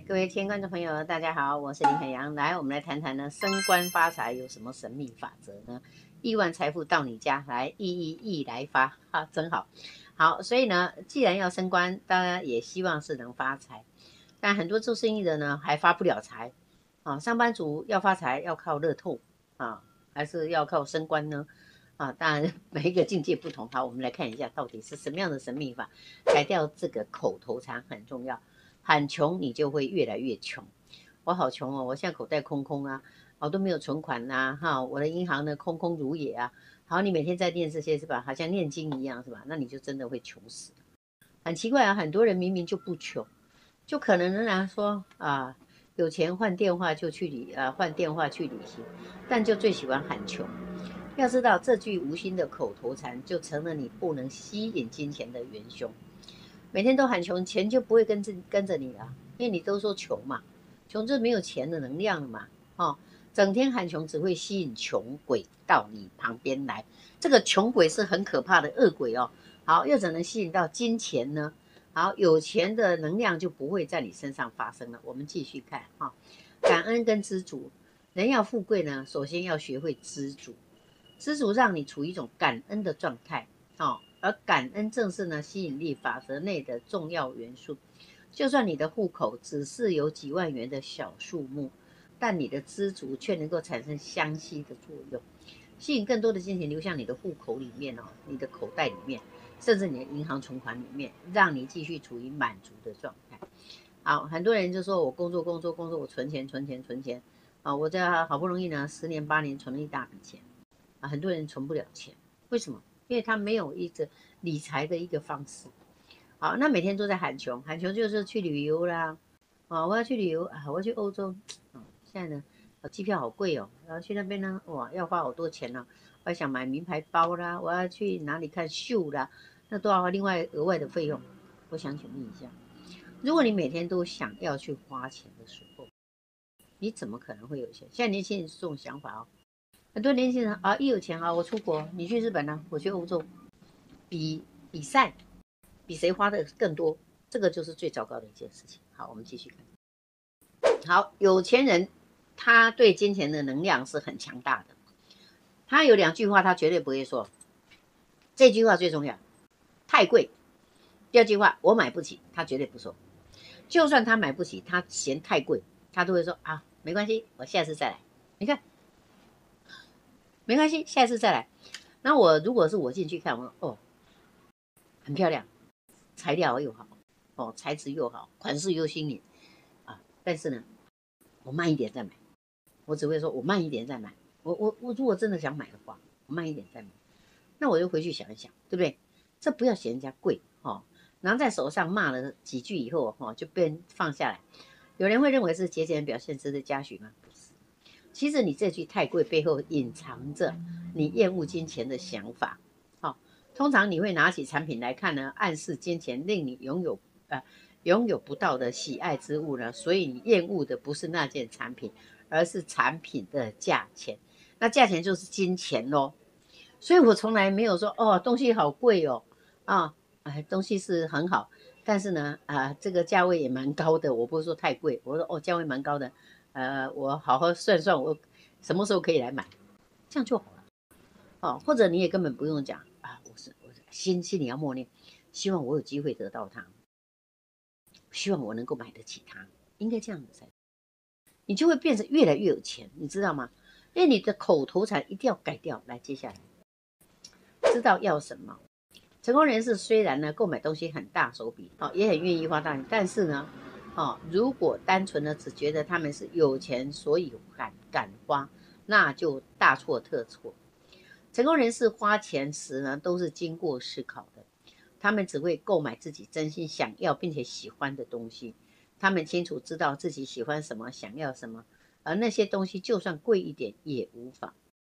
各位亲爱观众朋友，大家好，我是林海洋。来，我们来谈谈呢，升官发财有什么神秘法则呢？亿万财富到你家来，亿来发，哈，真好。好，所以呢，既然要升官，当然也希望是能发财。但很多做生意的呢，还发不了财啊。上班族要发财，要靠乐透啊，还是要靠升官呢？啊，当然每一个境界不同。好，我们来看一下到底是什么样的神秘法，改掉这个口头禅很重要。喊穷，你就会越来越穷。我好穷哦，我现在口袋空空啊，我都没有存款呐，哈，我的银行呢空空如也啊。好，你每天在念这些是吧？好像念经一样是吧？那你就真的会穷死。很奇怪啊，很多人明明就不穷，就可能仍然说啊，有钱换电话就去换电话去旅行，但就最喜欢喊穷。要知道这句无心的口头禅，就成了你不能吸引金钱的元凶。每天都喊穷，钱就不会跟着你了，因为你都说穷嘛，穷就是没有钱的能量了嘛，哦，整天喊穷只会吸引穷鬼到你旁边来，这个穷鬼是很可怕的恶鬼哦。好，又怎能吸引到金钱呢？好，有钱的能量就不会在你身上发生了。我们继续看哈，感恩跟知足，人要富贵呢，首先要学会知足，知足让你处于一种感恩的状态，哦。而感恩正是呢吸引力法则内的重要元素。就算你的户口只是有几万元的小数目，但你的知足却能够产生相吸的作用，吸引更多的金钱流向你的户口里面哦，你的口袋里面，甚至你的银行存款里面，让你继续处于满足的状态。好，很多人就说我工作，我存钱啊，我这好不容易呢10年8年存了一大笔钱啊，很多人存不了钱，为什么？因为他没有一个理财的一个方式。好，那每天都在喊穷，喊穷就是去旅游啦，啊，我要去旅游啊，我要去欧洲，啊，现在呢，机票好贵哦，然后去那边呢，哇，要花好多钱呢，我还想买名牌包啦，我要去哪里看秀啦，那都要花另外额外的费用。我想请问一下，如果你每天都想要去花钱的时候，你怎么可能会有钱？现在年轻人是这种想法哦。很多年轻人啊，一有钱啊，我出国，你去日本呢、我去欧洲，比赛，比谁花的更多，这个就是最糟糕的一件事情。好，我们继续看。好，有钱人他对金钱的能量是很强大的，他有2句话他绝对不会说，这句话最重要，太贵。第2句话，我买不起，他绝对不说。就算他买不起，他嫌太贵，他都会说啊，没关系，我下次再来。你看。没关系，下次再来。那如果是我进去看，我说哦，很漂亮，材料又好，哦，材质又好，款式又新颖啊。但是呢，我慢一点再买。我只会说我慢一点再买。我如果真的想买的话，我慢一点再买。那我就回去想一想，对不对？这不要嫌人家贵哦，拿在手上骂了几句以后哦，就被放下来。有人会认为是节俭表现值得嘉许吗？不是。其实你这句太贵背后隐藏着你厌恶金钱的想法。好，通常你会拿起产品来看呢，暗示金钱令你拥有不到的喜爱之物呢，所以你厌恶的不是那件产品，而是产品的价钱。那价钱就是金钱咯。所以我从来没有说哦，东西好贵哦，啊，东西是很好，但是呢，这个价位也蛮高的。我不是说太贵，我说哦，价位蛮高的。我好好算算，我什么时候可以来买，这样就好了。哦，或者你也根本不用讲啊，我心里要默念，希望我有机会得到它，希望我能够买得起它，应该这样子才，你就会变得越来越有钱，你知道吗？因为你的口头禅一定要改掉。来，接下来知道要什么。成功人士虽然呢购买东西很大手笔，哦，也很愿意花大钱，但是呢，哦，如果单纯的只觉得他们是有钱，所以敢花，那就大错特错。成功人士花钱时呢，都是经过思考的，他们只会购买自己真心想要并且喜欢的东西，他们清楚知道自己喜欢什么，想要什么，而那些东西就算贵一点也无妨。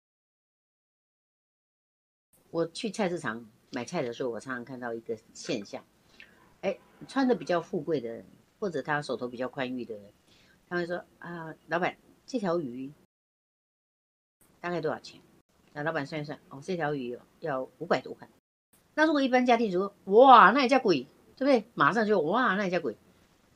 我去菜市场买菜的时候，我常常看到一个现象，穿的比较富贵的人，或者他手头比较宽裕的人，他会说啊，老板，这条鱼大概多少钱？那老板算一算，哦，这条鱼要500多块。那如果一般家庭主妇，哇，那也叫贵，对不对？马上就哇，那也叫贵。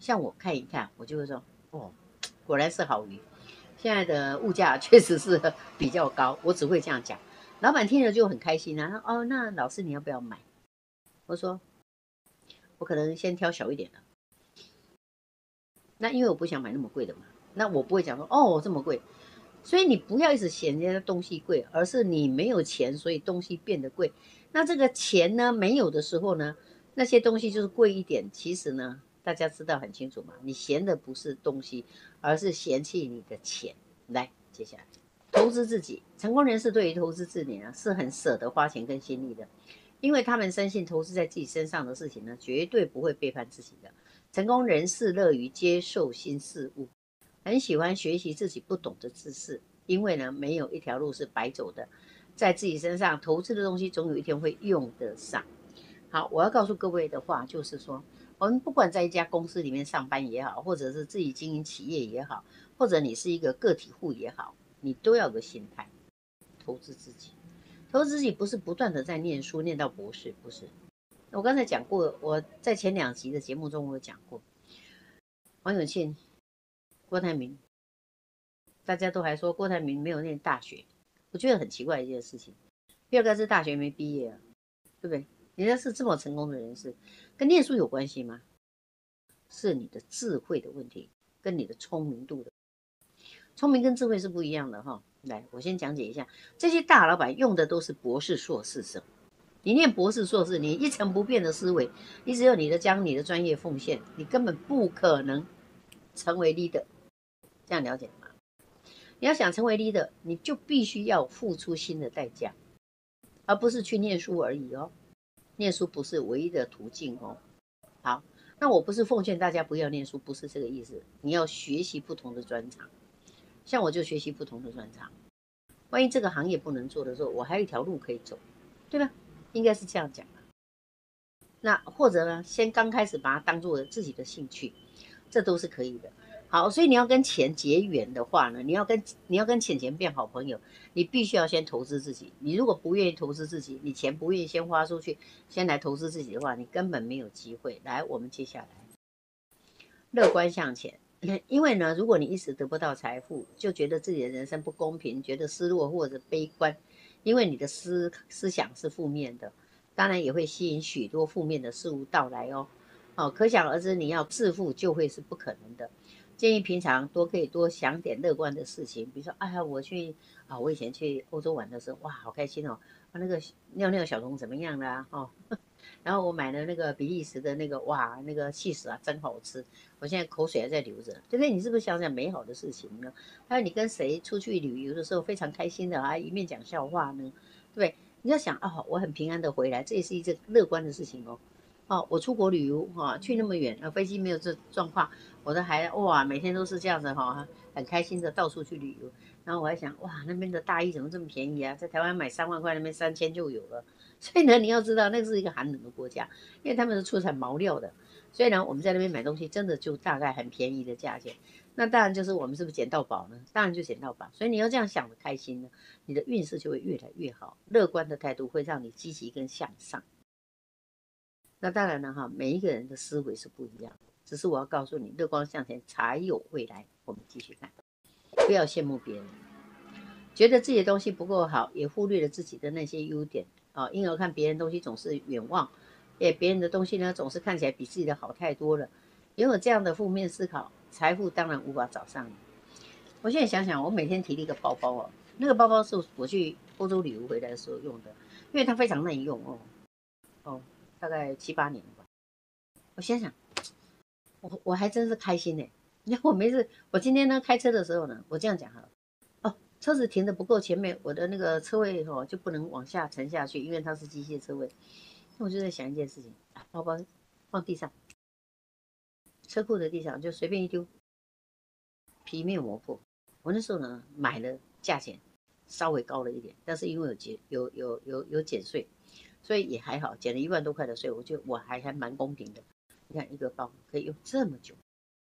像我看一看，我就会说，哦，果然是好鱼。现在的物价确实是比较高，我只会这样讲。老板听了就很开心啊，他说哦，那老师你要不要买？我说我可能先挑小一点的，那因为我不想买那么贵的嘛，那我不会讲说哦这么贵，所以你不要一直嫌人家东西贵，而是你没有钱，所以东西变得贵。那这个钱呢没有的时候呢，那些东西就是贵一点。其实呢，大家知道很清楚嘛，你嫌的不是东西，而是嫌弃你的钱。来，接下来投资自己，成功人士对于投资自己呢是很舍得花钱跟心力的，因为他们深信投资在自己身上的事情呢，绝对不会背叛自己的。成功人士乐于接受新事物，很喜欢学习自己不懂的知识，因为呢，没有一条路是白走的，在自己身上投资的东西，总有一天会用得上。好，我要告诉各位的话就是说，我们不管在一家公司里面上班也好，或者是自己经营企业也好，或者你是一个个体户也好，你都要有个心态，投资自己。投资自己不是不断的在念书念到博士，不是。我刚才讲过，我在前2集的节目中我有讲过，王永庆、郭台铭，大家都还说郭台铭没有念大学，我觉得很奇怪的一件事情。比尔盖茨大学没毕业啊，对不对？人家是这么成功的人士，跟念书有关系吗？是你的智慧的问题，跟你的聪明度的。聪明跟智慧是不一样的哈。来，我先讲解一下，这些大老板用的都是博士、硕士生。你念博士、硕士，你一成不变的思维，你只有你的将你的专业奉献，你根本不可能成为 leader。这样了解吗？你要想成为 leader，你就必须要付出新的代价，而不是去念书而已哦。念书不是唯一的途径哦。好，那我不是奉劝大家不要念书，不是这个意思。你要学习不同的专长，像我就学习不同的专长。万一这个行业不能做的时候，我还有一条路可以走，对吧？应该是这样讲。那或者呢，先刚开始把它当做自己的兴趣，这都是可以的。好，所以你要跟钱结缘的话呢，你要跟钱变好朋友，你必须要先投资自己。你如果不愿意投资自己，你钱不愿意先花出去，先来投资自己的话，你根本没有机会。来，我们接下来乐观向前。因为呢，如果你一直得不到财富，就觉得自己的人生不公平，觉得失落或者悲观，因为你的思想是负面的，当然也会吸引许多负面的事物到来哦。可想而知，你要致富就会是不可能的。建议平常可以多想点乐观的事情，比如说，哎呀，我以前去欧洲玩的时候，哇，好开心哦，那个尿尿小童怎么样啦？然后我买了那个比利时的那个，哇，那个起司啊，真好吃，我现在口水还在流着，对不对？你是不是想想美好的事情呢？还有你跟谁出去旅游的时候非常开心的啊，一面讲笑话呢，对不对？你要想哦，我很平安的回来，这也是一件乐观的事情哦。我出国旅游去那么远，飞机没有这状况，我都还哇，每天都是这样子很开心的到处去旅游。然后我还想，哇，那边的大衣怎么这么便宜啊？在台湾买3万块，那边3000就有了。所以呢，你要知道，那是一个寒冷的国家，因为他们是出产毛料的。所以呢，我们在那边买东西，真的就大概很便宜的价钱。那当然就是我们是不是捡到宝呢？当然就捡到宝。所以你要这样想的开心呢，你的运势就会越来越好。乐观的态度会让你积极跟向上。那当然了每一个人的思维是不一样的，只是我要告诉你，乐观向前才有未来。我们继续看，不要羡慕别人，觉得自己的东西不够好，也忽略了自己的那些优点因而看别人东西总是远望，别人的东西呢总是看起来比自己的好太多了。拥有这样的负面思考，财富当然无法找上你。我现在想想，我每天提了一个包包那个包包是我去欧洲旅游回来的时候用的，因为它非常耐用大概7、8年了吧。我想想，我还真是开心呢。你看我没事，我今天呢开车的时候呢，我这样讲车子停的不够前面，我的那个车位就不能往下沉下去，因为它是机械车位。那我就在想一件事情，包包放地上，车库的地上就随便一丢，皮没有磨破。我那时候呢买了，价钱稍微高了一点，但是因为有减税，所以也还好，减了1万多块的税，我还蛮公平的。你看一个包可以用这么久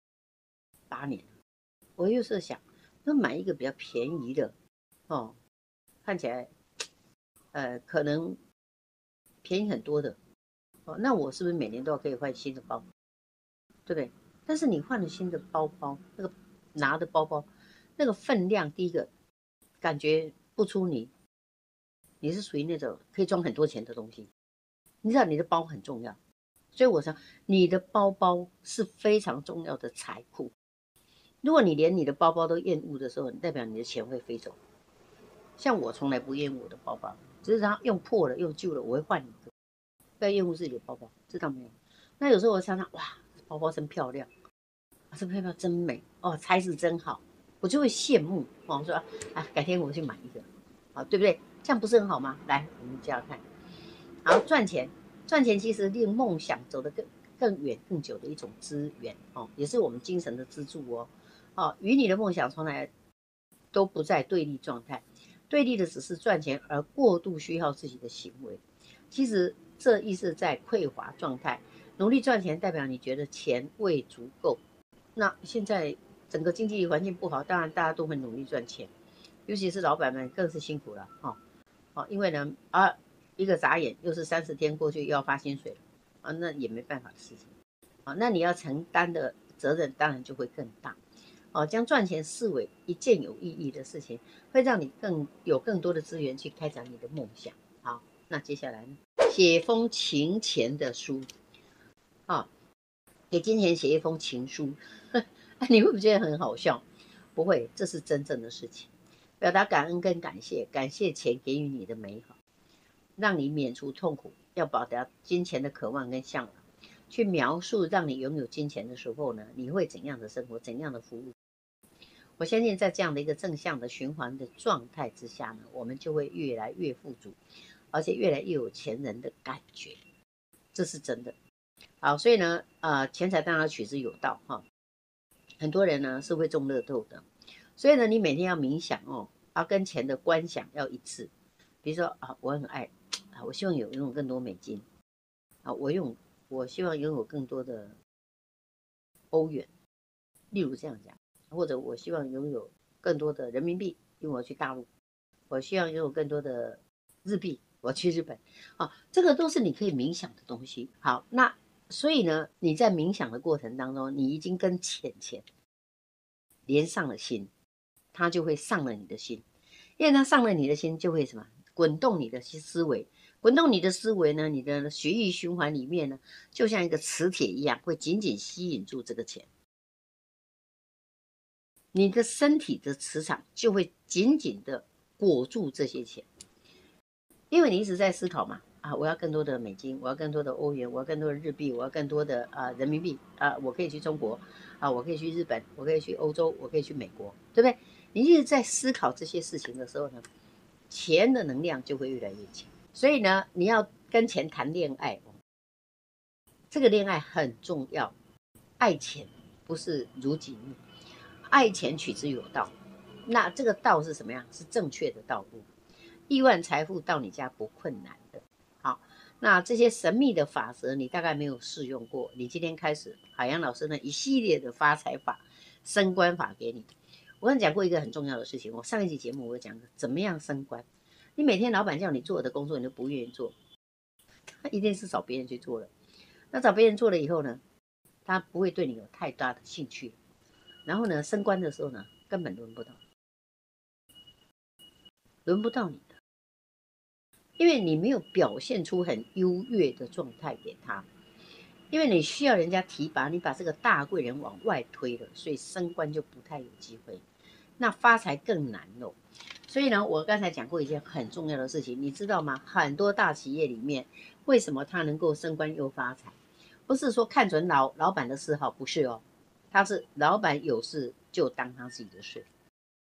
，8年。我又是想，那买一个比较便宜的看起来可能便宜很多的那我是不是每年都要可以换新的包，对不对？ 但是你换了新的包包，那个拿的包包，那个分量，第一个感觉不出你是属于那种可以装很多钱的东西。你知道你的包很重要，所以我说你的包包是非常重要的财库。如果你连你的包包都厌恶的时候，代表你的钱会飞走。像我从来不厌恶我的包包，只是它用破了、用旧了，我会换一个。不要厌恶自己的包包，知道没有？那有时候我常常哇，包包真漂亮，这包包真美哦，材质真好，我就会羡慕哦，我说啊，改天我去买一个，好，对不对？这样不是很好吗？来，我们接着看，好，赚钱，赚钱其实令梦想走得更远、更久的一种资源哦，也是我们精神的支柱哦。哦，与你的梦想从来都不在对立状态，对立的只是赚钱而过度需要自己的行为。其实这意思在匮乏状态，努力赚钱代表你觉得钱未足够。那现在整个经济环境不好，当然大家都会努力赚钱，尤其是老板们更是辛苦了哈。哦，因为呢一个眨眼又是30天过去，又要发薪水了啊，那也没办法的事情啊。那你要承担的责任当然就会更大。哦，将赚钱视为一件有意义的事情，会让你有更多的资源去开展你的梦想。好，那接下来呢？写封情钱的书，啊，给金钱写一封情书，你会不会觉得很好笑？不会，这是真正的事情。表达感恩跟感谢，感谢钱给予你的美好，让你免除痛苦，要表达金钱的渴望跟向往，去描述让你拥有金钱的时候呢，你会怎样的生活，怎样的服务。我相信在这样的一个正向的循环的状态之下呢，我们就会越来越富足，而且越来越有钱人的感觉，这是真的。好，所以呢，钱财当然取之有道哈。很多人呢是会中乐透的，所以呢，你每天要冥想哦，要跟钱的观想要一致。比如说啊，我很爱啊，我希望拥有更多美金啊，我希望拥有更多的欧元，例如这样讲。或者我希望拥有更多的人民币，因为我去大陆；我希望拥有更多的日币，我去日本。啊，这个都是你可以冥想的东西。好，那所以呢，你在冥想的过程当中，你已经跟钱连上了心，它就会上了你的心，因为它上了你的心，就会什么滚动你的思维，滚动你的思维呢，你的血液循环里面呢，就像一个磁铁一样，会紧紧吸引住这个钱。你的身体的磁场就会紧紧的裹住这些钱，因为你一直在思考嘛，啊，我要更多的美金，我要更多的欧元，我要更多的日币，我要更多的人民币啊，我可以去中国啊，我可以去日本，我可以去欧洲，我可以去美国，对不对？你一直在思考这些事情的时候呢，钱的能量就会越来越强。所以呢，你要跟钱谈恋爱，这个恋爱很重要，爱钱不是如己意。爱钱取之有道，那这个道是什么样？是正确的道路。亿万财富到你家不困难的。好，那这些神秘的法则你大概没有试用过，你今天开始，海洋老师呢一系列的发财法、升官法给你。我跟你讲过一个很重要的事情，我上一集节目我讲怎么样升官。你每天老板叫你做的工作，你都不愿意做，他一定是找别人去做了。那找别人做了以后呢，他不会对你有太大的兴趣。然后呢，升官的时候呢，根本轮不到你的，因为你没有表现出很优越的状态给他，因为你需要人家提拔，你把这个大贵人往外推了，所以升官就不太有机会，那发财更难喽。所以呢，我刚才讲过一件很重要的事情，你知道吗？很多大企业里面，为什么他能够升官又发财？不是说看准老板的嗜好，不是哦，他是老板有事就当他自己的事，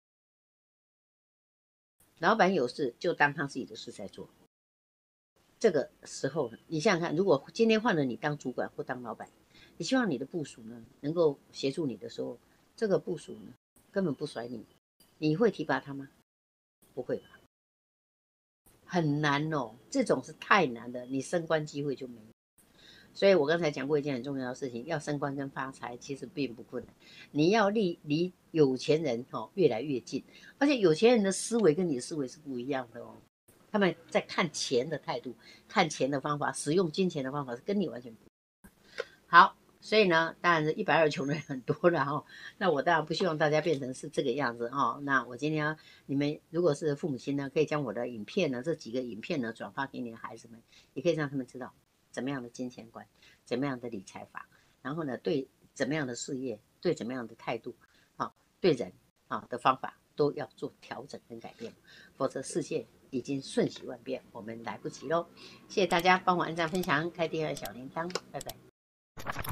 老板有事就当他自己的事在做。这个时候呢，你想想看，如果今天换了你当主管或当老板，你希望你的部属呢能够协助你的时候，这个部属呢根本不甩你，你会提拔他吗？不会吧，很难哦，这种是太难的，你升官机会就没有。所以我刚才讲过一件很重要的事情，要升官跟发财其实并不困难，你要离有钱人越来越近，而且有钱人的思维跟你的思维是不一样的哦，他们在看钱的态度、看钱的方法、使用金钱的方法是跟你完全不一样。好， 所以呢，当然是120穷的人很多的哈。那我当然不希望大家变成是这个样子哈。那我今天你们如果是父母亲呢，可以将我的影片呢，这几个影片呢转发给你的孩子们，也可以让他们知道怎么样的金钱观，怎么样的理财法，然后呢，对怎么样的事业，对怎么样的态度，啊，对人啊的方法都要做调整跟改变，否则世界已经瞬息万变，我们来不及喽。谢谢大家帮我按赞分享，开第2小铃铛，拜拜。